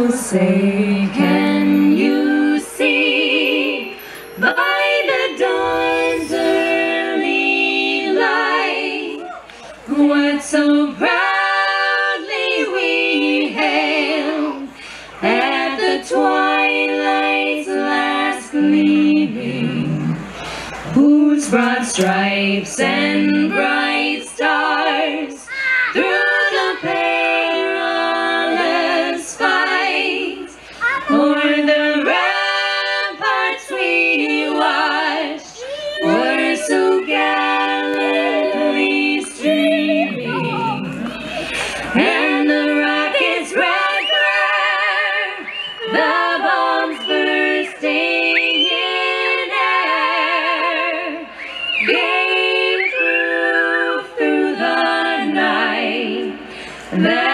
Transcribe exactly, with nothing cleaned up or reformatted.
So say, can you see by the dawn's early light what so proudly we hailed at the twilight's last gleaming, whose broad stripes and bright stars through the perilous fight o'er the ramparts we watched were so gallantly streaming, and the rocket's red glare, the bombs bursting in air, gave proof through the night that